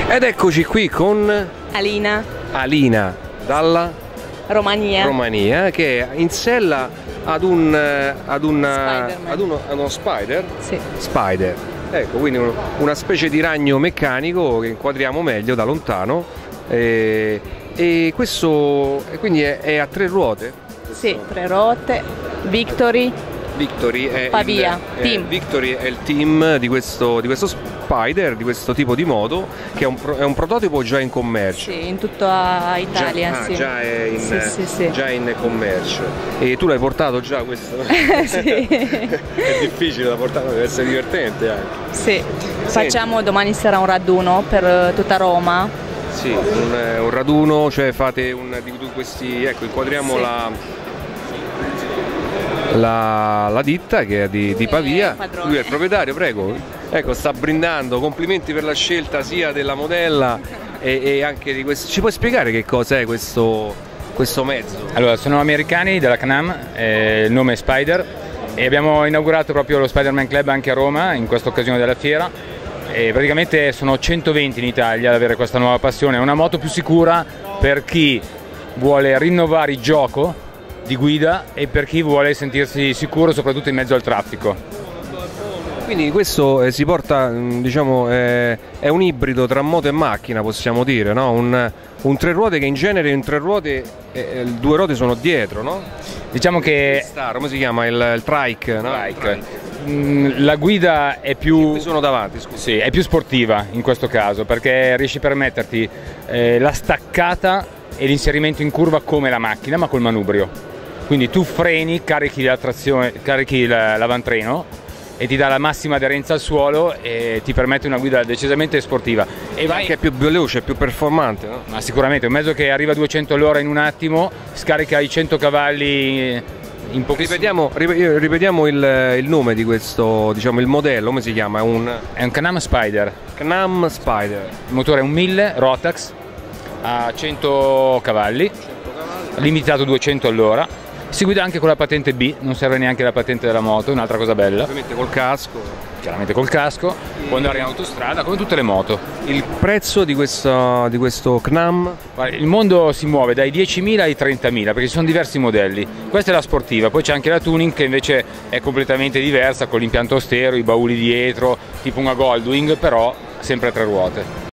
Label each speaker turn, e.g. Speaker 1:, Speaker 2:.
Speaker 1: Ed eccoci qui con
Speaker 2: Alina
Speaker 1: dalla
Speaker 2: Romania,
Speaker 1: che è in sella ad uno spider.
Speaker 2: Sì.
Speaker 1: Spider. Ecco, quindi una specie di ragno meccanico che inquadriamo meglio da lontano. E questo quindi è a 3 ruote?
Speaker 2: Sì, 3 ruote. Victory
Speaker 1: È
Speaker 2: Pavia, team.
Speaker 1: Victory è il team di questo Spider, di questo tipo di moto, che è un prototipo già in commercio.
Speaker 2: Sì, in tutta Italia. Sì.
Speaker 1: Già è
Speaker 2: sì.
Speaker 1: già in commercio. E tu l'hai portato già questo?
Speaker 2: Sì.
Speaker 1: È difficile da portare, deve essere divertente anche.
Speaker 2: Sì. Facciamo domani sera un raduno per tutta Roma.
Speaker 1: Sì, un raduno, cioè fate di questi, ecco, inquadriamo
Speaker 2: sì.
Speaker 1: la ditta che è di Pavia. Lui è il proprietario, prego. Ecco, sta brindando, complimenti per la scelta sia della modella e anche di questo. Ci puoi spiegare che cos'è questo mezzo?
Speaker 3: Allora, sono americani della CNAM, il nome è Spider e abbiamo inaugurato proprio lo Spider-Man Club anche a Roma in questa occasione della fiera. E praticamente sono 120 in Italia ad avere questa nuova passione. È una moto più sicura per chi vuole rinnovare il gioco di guida e per chi vuole sentirsi sicuro soprattutto in mezzo al traffico.
Speaker 1: Quindi questo si porta, diciamo, è un ibrido tra moto e macchina, possiamo dire, no? Un 3 ruote che in genere in 3 ruote, 2 ruote sono dietro, no?
Speaker 3: Diciamo che
Speaker 1: come si chiama? Il trike, no?
Speaker 3: La guida è più,
Speaker 1: sono davanti, scusa.
Speaker 3: Sì, è più sportiva in questo caso perché riesci a permetterti la staccata e l'inserimento in curva come la macchina ma col manubrio. Quindi tu freni, carichi la trazione, carichi l'avantreno e ti dà la massima aderenza al suolo e ti permette una guida decisamente sportiva.
Speaker 1: E vai anche più veloce, più performante, no?
Speaker 3: Ma sicuramente, un mezzo che arriva a 200 all'ora in un attimo, scarica i 100 cavalli in pochissimo.
Speaker 1: Ripetiamo il nome di questo, diciamo, il modello, come si chiama?
Speaker 3: È un CNAM Spider.
Speaker 1: CNAM Spider.
Speaker 3: Il motore è un 1000 Rotax a 100 cavalli, limitato 200 all'ora. Si guida anche con la patente B, non serve neanche la patente della moto, un'altra cosa bella.
Speaker 1: Ovviamente col casco.
Speaker 3: Chiaramente col casco, può andare in autostrada come tutte le moto.
Speaker 1: Il prezzo di questo CNAM?
Speaker 3: Il mondo si muove dai 10.000 ai 30.000 perché ci sono diversi modelli. Questa è la sportiva, poi c'è anche la tuning che invece è completamente diversa con l'impianto stereo, i bauli dietro, tipo una Goldwing, però sempre a 3 ruote.